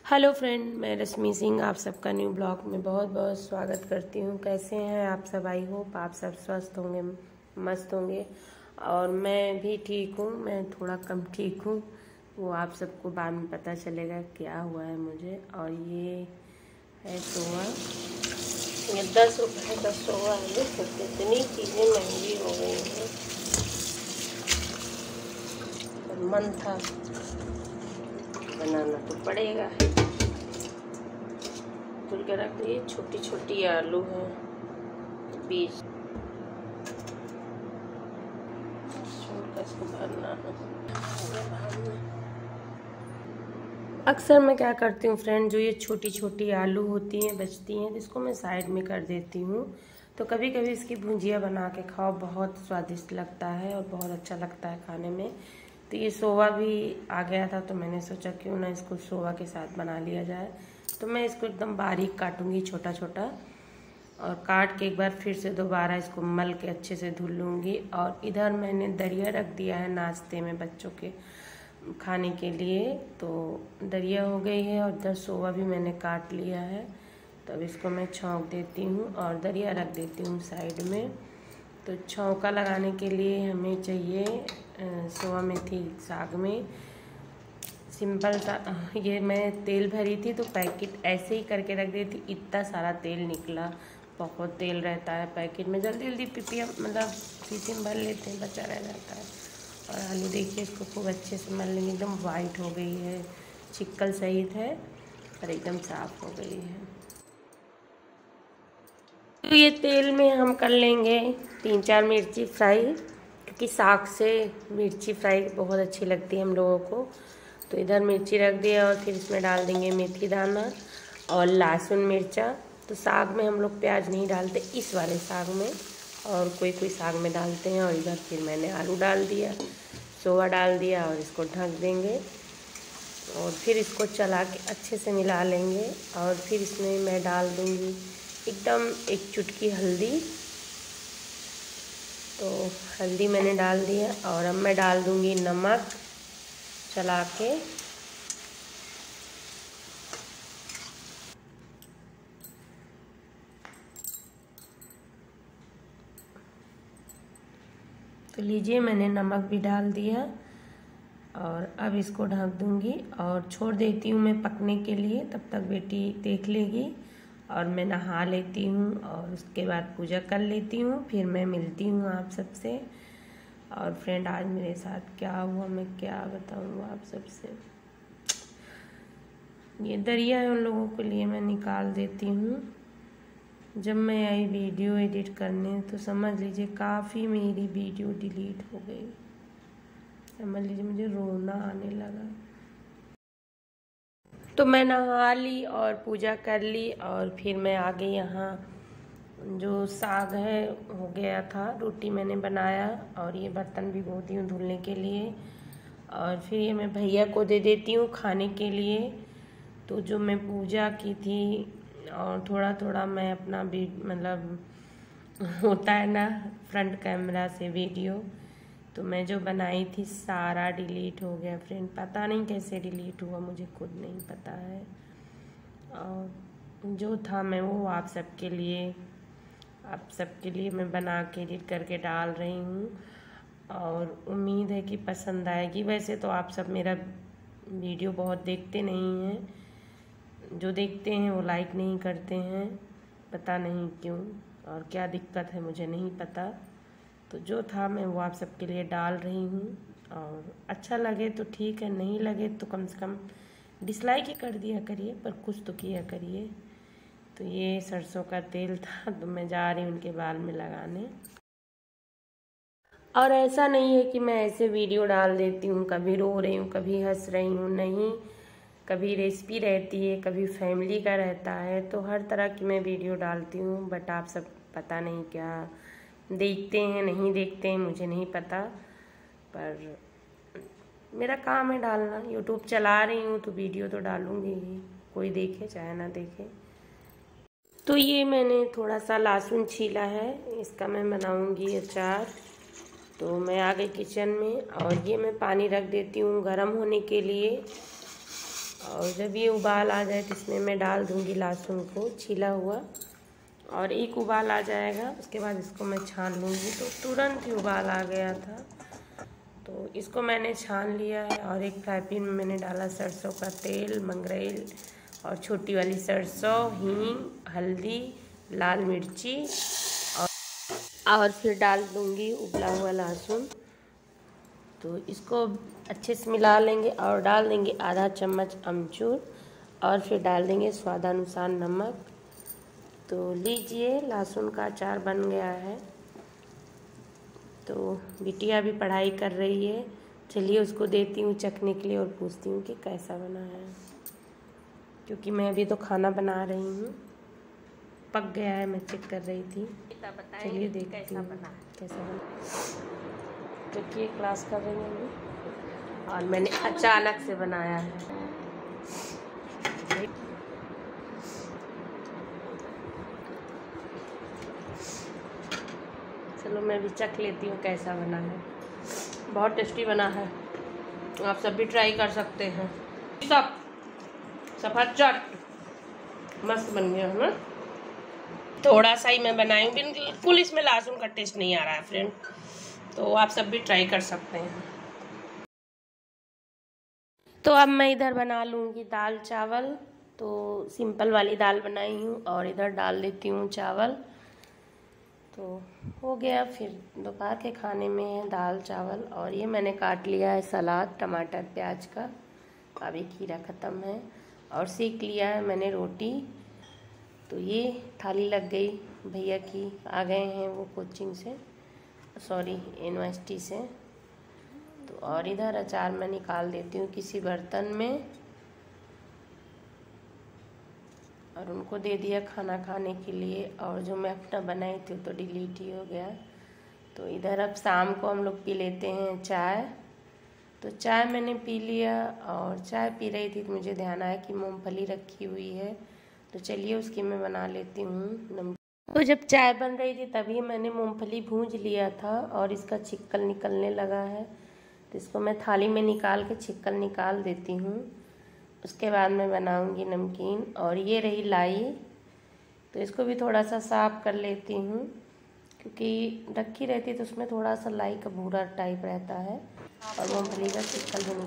Hello friend, मैं रश्मि सिंह आप सबका न्यू ब्लॉग में बहुत बहुत स्वागत करती हूँ। कैसे हैं आप सब? आई होप आप सब स्वस्थ होंगे, मस्त होंगे। और मैं भी ठीक हूँ। मैं थोड़ा कम ठीक हूँ, वो आप सबको बाद में पता चलेगा क्या हुआ है मुझे। और ये है सोआ, ये 10 रुपये का सोआ है। इतनी चीज़ें महंगी हो गई हैं, पर मन था बनाना तो पड़ेगा। खुल के रख दिए। छोटी छोटी आलू है, बीज छोड़कर इसको भरना है। अक्सर मैं क्या करती हूँ फ्रेंड, जो ये छोटी छोटी आलू होती हैं बचती हैं, जिसको मैं साइड में कर देती हूँ। तो कभी कभी इसकी भुजिया बना के खाओ, बहुत स्वादिष्ट लगता है और बहुत अच्छा लगता है खाने में। तो ये सोवा भी आ गया था, तो मैंने सोचा क्यों ना इसको सोवा के साथ बना लिया जाए। तो मैं इसको एकदम बारीक काटूंगी, छोटा छोटा, और काट के एक बार फिर से दोबारा इसको मल के अच्छे से धुल लूँगी। और इधर मैंने दरिया रख दिया है नाश्ते में बच्चों के खाने के लिए। तो दरिया हो गई है और इधर सोवा भी मैंने काट लिया है। तो अब इसको मैं छौंक देती हूँ और दरिया रख देती हूँ साइड में। तो छौंका लगाने के लिए हमें चाहिए सोवा मेथी साग में सिंपल सा। ये मैं तेल भरी थी तो पैकेट ऐसे ही करके रख दी थी, इतना सारा तेल निकला। बहुत तेल रहता है पैकेट में, जल्दी जल्दी पिपिया मतलब शीशी में भर लेते हैं, बचा रह जाता है। और आलू देखिए, इसको खूब अच्छे से मल लेंगे। एकदम वाइट हो गई है, चिक्कल सहित है और एकदम साफ हो गई है। तो ये तेल में हम कर लेंगे 3-4 मिर्ची फ्राई, क्योंकि साग से मिर्ची फ्राई बहुत अच्छी लगती है हम लोगों को। तो इधर मिर्ची रख दिया और फिर इसमें डाल देंगे मेथी दाना और लहसुन मिर्चा। तो साग में हम लोग प्याज नहीं डालते, इस वाले साग में, और कोई कोई साग में डालते हैं। और इधर फिर मैंने आलू डाल दिया, सोवा डाल दिया और इसको ढक देंगे। और फिर इसको चला के अच्छे से मिला लेंगे। और फिर इसमें मैं डाल दूँगी एकदम 1 चुटकी हल्दी। तो हल्दी मैंने डाल दिया और अब मैं डाल दूँगी नमक, चला के। तो लीजिए, मैंने नमक भी डाल दिया और अब इसको ढक दूँगी और छोड़ देती हूँ मैं पकने के लिए। तब तक बेटी देख लेगी और मैं नहा लेती हूँ और उसके बाद पूजा कर लेती हूँ। फिर मैं मिलती हूँ आप सबसे। और फ्रेंड, आज मेरे साथ क्या हुआ मैं क्या बताऊँ आप सबसे। ये दरिया है, उन लोगों के लिए मैं निकाल देती हूँ। जब मैं आई वीडियो एडिट करने तो समझ लीजिए काफ़ी मेरी वीडियो डिलीट हो गई। समझ लीजिए मुझे रोना आने लगा। तो मैं नहा ली और पूजा कर ली और फिर मैं आ गई यहाँ। जो साग है हो गया था, रोटी मैंने बनाया और ये बर्तन भिगोती हूँ धुलने के लिए। और फिर ये मैं भैया को दे देती हूँ खाने के लिए। तो जो मैं पूजा की थी और थोड़ा थोड़ा मैं अपना भी मतलब होता है ना फ्रंट कैमरा से वीडियो, तो मैं जो बनाई थी सारा डिलीट हो गया फ्रेंड। पता नहीं कैसे डिलीट हुआ, मुझे खुद नहीं पता है। और जो था मैं वो आप सबके लिए मैं बना के एडिट करके डाल रही हूँ। और उम्मीद है कि पसंद आएगी। वैसे तो आप सब मेरा वीडियो बहुत देखते नहीं हैं, जो देखते हैं वो लाइक नहीं करते हैं, पता नहीं क्यों और क्या दिक्कत है मुझे नहीं पता। तो जो था मैं वो आप सबके लिए डाल रही हूँ। और अच्छा लगे तो ठीक है, नहीं लगे तो कम से कम डिसलाइक ही कर दिया करिए, पर कुछ तो किया करिए। तो ये सरसों का तेल था, तो मैं जा रही हूँ उनके बाल में लगाने। और ऐसा नहीं है कि मैं ऐसे वीडियो डाल देती हूँ, कभी रो रही हूँ, कभी हंस रही हूँ, नहीं। कभी रेसिपी रहती है, कभी फैमिली का रहता है, तो हर तरह की मैं वीडियो डालती हूँ। बट आप सब पता नहीं क्या देखते हैं नहीं देखते हैं, मुझे नहीं पता, पर मेरा काम है डालना। यूट्यूब चला रही हूँ तो वीडियो तो डालूँगी ही, कोई देखे चाहे ना देखे। तो ये मैंने थोड़ा सा लहसुन छीला है, इसका मैं बनाऊँगी अचार। तो मैं आ गई किचन में और ये मैं पानी रख देती हूँ गर्म होने के लिए। और जब ये उबाल आ जाए तो इसमें मैं डाल दूँगी लहसुन को छीला हुआ, और एक उबाल आ जाएगा उसके बाद इसको मैं छान लूँगी। तो तुरंत ही उबाल आ गया था, तो इसको मैंने छान लिया है। और एक फ्राई पैन में मैंने डाला सरसों का तेल, मंगरेल और छोटी वाली सरसों, हींग, हल्दी, लाल मिर्ची, और फिर डाल दूँगी उबला हुआ लहसुन। तो इसको अच्छे से मिला लेंगे और डाल देंगे आधा चम्मच अमचूर, और फिर डाल देंगे स्वादानुसार नमक। तो लीजिए, लहसुन का अचार बन गया है। तो बिटिया भी पढ़ाई कर रही है, चलिए उसको देती हूँ चखने के लिए और पूछती हूँ कि कैसा बना है, क्योंकि मैं अभी तो खाना बना रही हूँ। पक गया है, मैं चेक कर रही थी। चलिए देखती हूँ कैसा बना। क्योंकि क्लास कर रही हूँ और मैंने अचानक से बनाया है। चलो मैं भी चख लेती हूँ कैसा बना है। बहुत टेस्टी बना है, आप सब भी ट्राई कर सकते हैं। सब सफरचट मस्त बन गया है ना। थोड़ा सा ही मैं बनाई हूँ, बिल्कुल इसमें लहसुन का टेस्ट नहीं आ रहा है फ्रेंड, तो आप सब भी ट्राई कर सकते हैं। तो अब मैं इधर बना लूँगी दाल चावल। तो सिंपल वाली दाल बनाई हूँ और इधर डाल देती हूँ चावल। तो हो गया। फिर दोपहर के खाने में है दाल चावल, और ये मैंने काट लिया है सलाद टमाटर प्याज का। अभी खीरा ख़त्म है, और सेक लिया है मैंने रोटी। तो ये थाली लग गई भैया की, आ गए हैं वो कोचिंग से, सॉरी यूनिवर्सिटी से। तो और इधर अचार मैं निकाल देती हूँ किसी बर्तन में, और उनको दे दिया खाना खाने के लिए। और जो मैं अपना बनाई थी तो डिलीट ही हो गया। तो इधर अब शाम को हम लोग पी लेते हैं चाय। तो चाय मैंने पी लिया, और चाय पी रही थी तो मुझे ध्यान आया कि मूंगफली रखी हुई है, तो चलिए उसकी मैं बना लेती हूँ। तो जब चाय बन रही थी तभी मैंने मूंगफली भूंज लिया था, और इसका छिक्कल निकलने लगा है। तो इसको मैं थाली में निकाल के छिक्कल निकाल देती हूँ। उसके बाद मैं बनाऊंगी नमकीन। और ये रही लाई, तो इसको भी थोड़ा सा साफ कर लेती हूँ, क्योंकि रखी रहती है तो उसमें थोड़ा सा लाई का भूरा टाइप रहता है। और मूंगफली का छिक्कल भी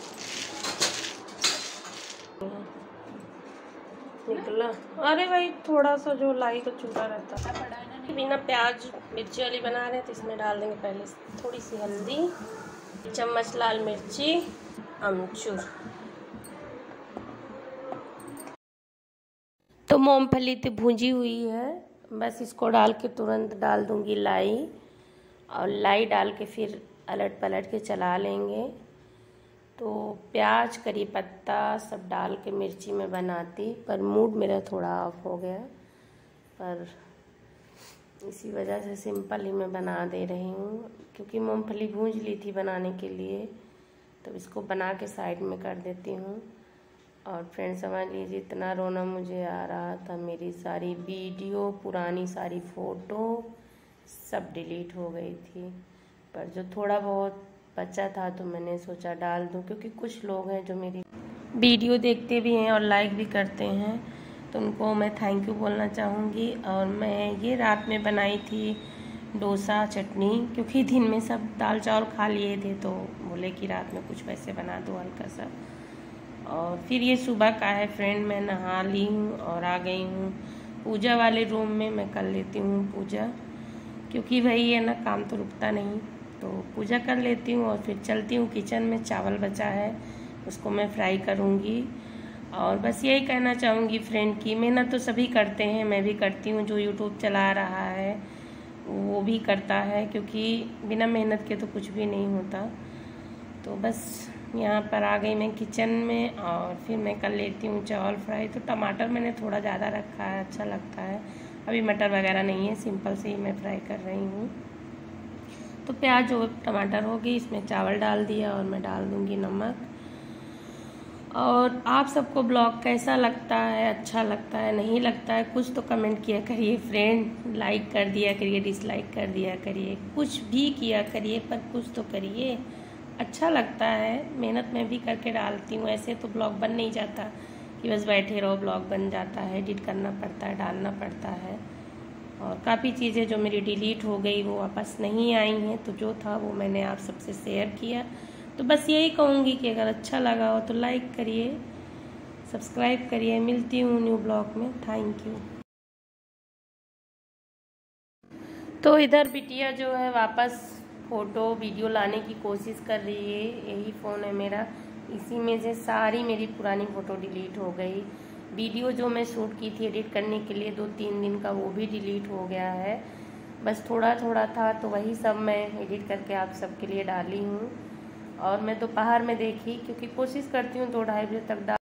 निकला। अरे भाई, थोड़ा सा जो लाई का चूड़ा रहता है। बिना प्याज मिर्ची वाली बना रहे हैं, तो इसमें डाल देंगे पहले थोड़ी सी हल्दी, 1 चम्मच लाल मिर्ची, अमचूर। तो मूंगफली तो भूंजी हुई है, बस इसको डाल के तुरंत डाल दूंगी लाई, और लाई डाल के फिर अलट पलट के चला लेंगे। तो प्याज करी पत्ता सब डाल के मिर्ची में बनाती, पर मूड मेरा थोड़ा ऑफ हो गया, पर इसी वजह से सिंपल ही मैं बना दे रही हूँ। क्योंकि मूंगफली भूंज ली थी बनाने के लिए, तो इसको बना के साइड में कर देती हूँ। और फ्रेंड समझ लीजिए इतना रोना मुझे आ रहा था, मेरी सारी वीडियो पुरानी सारी फ़ोटो सब डिलीट हो गई थी। पर जो थोड़ा बहुत बचा था तो मैंने सोचा डाल दूं, क्योंकि कुछ लोग हैं जो मेरी वीडियो देखते भी हैं और लाइक भी करते हैं, तो उनको मैं थैंक यू बोलना चाहूँगी। और मैं ये रात में बनाई थी डोसा चटनी, क्योंकि दिन में सब दाल चावल खा लिए थे, तो बोले कि रात में कुछ वैसे बना दो हल्का सा। और फिर ये सुबह का है फ्रेंड, मैं नहा ली हूँ और आ गई हूँ पूजा वाले रूम में। मैं कर लेती हूँ पूजा, क्योंकि भाई है ना, काम तो रुकता नहीं। तो पूजा कर लेती हूँ और फिर चलती हूँ किचन में। चावल बचा है, उसको मैं फ्राई करूँगी। और बस यही कहना चाहूँगी फ्रेंड की मेहनत तो सभी करते हैं, मैं भी करती हूँ। जो यूट्यूब चला रहा है वो भी करता है, क्योंकि बिना मेहनत के तो कुछ भी नहीं होता। तो बस यहाँ पर आ गई मैं किचन में, और फिर मैं कर लेती हूँ चावल फ्राई। तो टमाटर मैंने थोड़ा ज़्यादा रखा है, अच्छा लगता है। अभी मटर वगैरह नहीं है, सिंपल से ही मैं फ्राई कर रही हूँ। तो प्याज और टमाटर हो गई, इसमें चावल डाल दिया, और मैं डाल दूँगी नमक। और आप सबको ब्लॉग कैसा लगता है, अच्छा लगता है, नहीं लगता है, कुछ तो कमेंट किया करिए फ्रेंड। लाइक कर दिया करिए, डिसलाइक कर दिया करिए, कुछ भी किया करिए, पर कुछ तो करिए। अच्छा लगता है, मेहनत मैं भी करके डालती हूँ। ऐसे तो ब्लॉग बन नहीं जाता कि बस बैठे रहो, ब्लॉग बन जाता है। एडिट करना पड़ता है, डालना पड़ता है, और काफ़ी चीज़ें जो मेरी डिलीट हो गई वो वापस नहीं आई हैं, तो जो था वो मैंने आप सबसे शेयर किया। तो बस यही कहूँगी कि अगर अच्छा लगा हो तो लाइक करिए, सब्सक्राइब करिए। मिलती हूँ न्यू ब्लॉग में। Thank you. तो इधर बिटिया जो है वापस फ़ोटो वीडियो लाने की कोशिश कर रही है। यही फ़ोन है मेरा, इसी में से सारी मेरी पुरानी फ़ोटो डिलीट हो गई। वीडियो जो मैं शूट की थी एडिट करने के लिए 2-3 दिन का, वो भी डिलीट हो गया है। बस थोड़ा थोड़ा था, तो वही सब मैं एडिट करके आप सबके लिए डाली हूँ। और मैं दोपहर में देखी, क्योंकि कोशिश करती हूँ 2-2:30 बजे तक